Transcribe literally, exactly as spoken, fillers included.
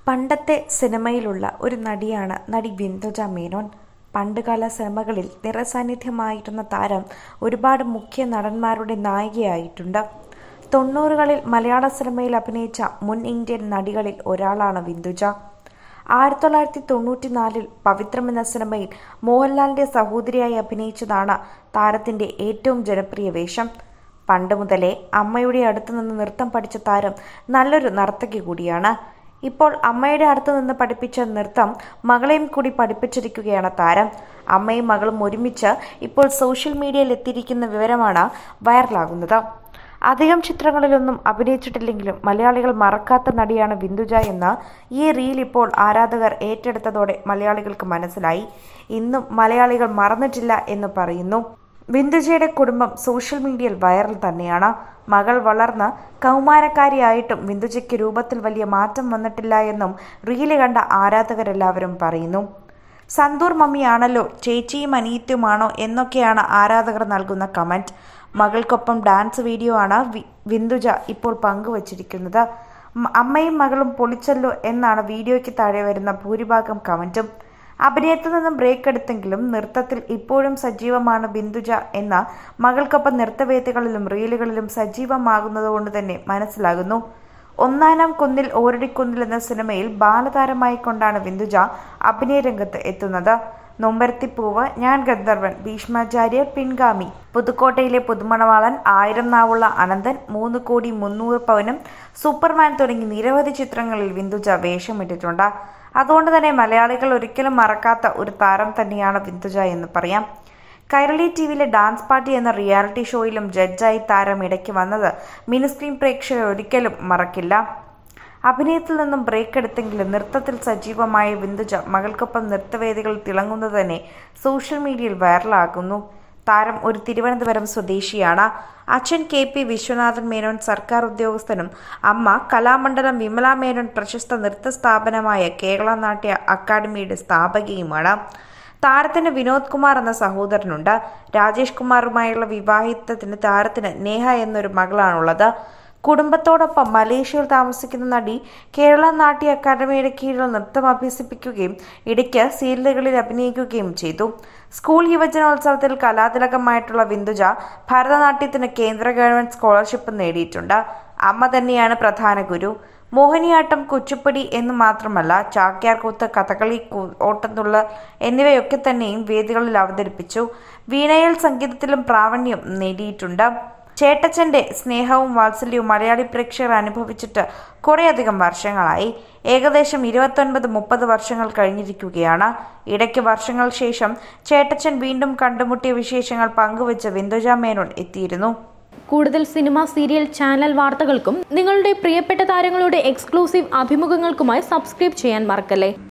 പണ്ടത്തെ സിനിമയിലുള്ള ഒരു നടിയാണ് നടി വിന്ദുജ മേനോൻ. പണ്ടുകാല സിനിമകളിൽ നിറസാന്നിധ്യമായിരുന്ന താരം ഒരുപാട് മുഖ്യ നടന്മാരുടെ നായികയായിട്ടുണ്ട്. തൊണ്ണൂറുകളിൽ മലയാള സിനിമയിൽ അഭിനയിച്ച മുൻ ഇന്ത്യൻ നടികളിൽ ഒരാളാണ് വിന്ദുജ. ആയിരത്തി തൊള്ളായിരത്തി തൊണ്ണൂറ്റി നാലിൽ പവിത്രം എന്ന സിനിമയിൽ മോഹൻലാലിന്റെ സഹോദരിയായി അഭിനയിച്ചതാണ് താരത്തിന്റെ ഏറ്റവും ജനപ്രിയ വേഷം. പണ്ട് മുതലേ അമ്മയുടെ അടുത്ത് നിന്ന് നൃത്തം പഠിച്ച താരം നല്ലൊരു നർത്തകി കൂടിയാണ്. ഇപ്പോൾ അമ്മയുടെ അടുത്ത് നിന്ന് പഠിപ്പിച്ച നൃത്തം മകളെയും കൂടി പഠിപ്പിച്ചിരിക്കുകയാണ് താരം. അമ്മയും മകളും ഒരുമിച്ച് ഇപ്പോൾ സോഷ്യൽ മീഡിയയിൽ എത്തിയിരിക്കുന്ന വിവരമാണ് വൈറലാകുന്നത്. അധികം ചിത്രങ്ങളിലൊന്നും അഭിനയിച്ചിട്ടില്ലെങ്കിലും മലയാളികൾ മറക്കാത്ത നടിയാണ് വിന്ദുജ എന്ന ഈ റീൽ ഇപ്പോൾ ആരാധകർ ഏറ്റെടുത്തതോടെ മലയാളികൾക്ക് മനസ്സിലായി. ഇന്നും മലയാളികൾ മറന്നിട്ടില്ല എന്ന് പറയുന്നു. വിന്ദുജയുടെ കുടുംബം സോഷ്യൽ മീഡിയയിൽ വൈറൽ തന്നെയാണ്. മകൾ വളർന്ന് കൗമാരക്കാരിയായിട്ടും വിന്ദുജയ്ക്ക് രൂപത്തിൽ വലിയ മാറ്റം വന്നിട്ടില്ല എന്നും റീല് കണ്ട ആരാധകരെല്ലാവരും പറയുന്നു. സന്തൂർ മമ്മിയാണല്ലോ, ചേച്ചിയും അനിയത്തിയുമാണോ എന്നൊക്കെയാണ് ആരാധകർ നൽകുന്ന കമന്റ്. മകൾക്കൊപ്പം ഡാൻസ് വീഡിയോ ആണ് വിന്ദുജ ഇപ്പോൾ പങ്കുവച്ചിരിക്കുന്നത്. അമ്മയും മകളും പൊളിച്ചല്ലോ എന്നാണ് വീഡിയോയ്ക്ക് താഴെ വരുന്ന ഭൂരിഭാഗം കമന്റും. അഭിനയത്തിൽ നിന്നും ബ്രേക്ക് എടുത്തെങ്കിലും നൃത്തത്തിൽ ഇപ്പോഴും സജീവമാണ് വിന്ദുജ എന്ന മകൾക്കൊപ്പം നൃത്തവേദികളിലും റീലുകളിലും സജീവമാകുന്നതുകൊണ്ട് തന്നെ മനസ്സിലാകുന്നു. ഒന്നാനാം കുന്നിൽ ഓരടിക്കുന്നിൽ എന്ന സിനിമയിൽ ബാലതാരമായിക്കൊണ്ടാണ് വിന്ദുജ അഭിനയ രംഗത്ത് എത്തുന്നത്. നൊമ്പരത്തി പൂവ്, ഞാൻ ഗന്ധർവൻ, ഭീഷ്മാചാര്യ, പിൻഗാമി, പുതുക്കോട്ടയിലെ പുതുമണവാളൻ, ആയിരം നാവുള്ള അനന്തൻ, മൂന്ന് കോടി മുന്നൂറ് പവനും, സൂപ്പർമാൻ തുടങ്ങി നിരവധി ചിത്രങ്ങളിൽ വിന്ദുജ വേഷമിട്ടിട്ടുണ്ട്. അതുകൊണ്ട് തന്നെ മലയാളികൾ ഒരിക്കലും മറക്കാത്ത ഒരു താരം തന്നെയാണ് വിന്ദുജ എന്ന് പറയാം. കൈരളി ടി വിയിലെ ഡാൻസ് പാർട്ടി എന്ന റിയാലിറ്റി ഷോയിലും ജഡ്ജായി താരം ഇടയ്ക്ക് വന്നത് മിനിസ്ക്രീൻ പ്രേക്ഷകർ ഒരിക്കലും മറക്കില്ല. അഭിനയത്തിൽ നിന്നും ബ്രേക്ക് എടുത്തെങ്കിലും നൃത്തത്തിൽ സജീവമായ വിന്ദുജ മകൾക്കൊപ്പം നൃത്തവേദികളിൽ തിളങ്ങുന്നത് തന്നെ സോഷ്യൽ മീഡിയയിൽ വൈറലാകുന്നു. താരം ഒരു തിരുവനന്തപുരം സ്വദേശിയാണ്. അച്ഛൻ കെ പി വിശ്വനാഥൻ മേനോൻ സർക്കാർ ഉദ്യോഗസ്ഥനും അമ്മ കലാമണ്ഡലം വിമല മേനോൻ പ്രശസ്ത നൃത്ത സ്ഥാപനമായ കേരള നാട്യ അക്കാദമിയുടെ സ്ഥാപകയുമാണ്. താരത്തിന് വിനോദ് കുമാർ എന്ന സഹോദരനുണ്ട്. രാജേഷ് കുമാറുമായുള്ള വിവാഹിതത്തിന് താരത്തിന് നേഹ എന്നൊരു മകളാണുള്ളത്. കുടുംബത്തോടൊപ്പം മലേഷ്യയിൽ താമസിക്കുന്ന നടി കേരള നാട്യ അക്കാദമിയുടെ കീഴിൽ നൃത്തം അഭ്യസിപ്പിക്കുകയും ഇടയ്ക്ക് സീരിയലുകളിൽ അഭിനയിക്കുകയും ചെയ്തു. സ്കൂൾ യുവജനോത്സവത്തിൽ കലാതിലകമായിട്ടുള്ള വിന്ദുജ ഭരതനാട്യത്തിന് കേന്ദ്ര ഗവൺമെന്റ് സ്കോളർഷിപ്പ് നേടിയിട്ടുണ്ട്. അമ്മ തന്നെയാണ് പ്രധാന ഗുരു. മോഹിനിയാട്ടം, കുച്ചിപ്പുടി എന്ന് മാത്രമല്ല ചാക്യാർകൂത്ത്, കഥകളി, ഓട്ടംതുള്ളൽ എന്നിവയൊക്കെ തന്നെയും വേദികളിൽ അവതരിപ്പിച്ചു. വീണയിൽ സംഗീതത്തിലും പ്രാവീണ്യം നേടിയിട്ടുണ്ട്. ചേട്ടച്ചന്റെ സ്നേഹവും വാത്സല്യവും മലയാളി പ്രേക്ഷകർ അനുഭവിച്ചിട്ട് കുറേയധികം വർഷങ്ങളായി. ഏകദേശം ഇരുപത്തൊൻപത് മുപ്പത് വർഷങ്ങൾ കഴിഞ്ഞിരിക്കുകയാണ്. ഇടയ്ക്ക് വർഷങ്ങൾ ശേഷം ചേട്ടച്ചൻ വീണ്ടും കണ്ടുമുട്ടിയ വിശേഷങ്ങൾ പങ്കുവച്ച് വിന്ദുജ മേനോൻ എത്തിയിരുന്നു. കൂടുതൽ സിനിമ, സീരിയൽ, ചാനൽ വാർത്തകൾക്കും നിങ്ങളുടെ പ്രിയപ്പെട്ട താരങ്ങളുടെ എക്സ്ക്ലൂസീവ് അഭിമുഖങ്ങൾക്കുമായി സബ്സ്ക്രൈബ് ചെയ്യാൻ മറക്കല്ലേ.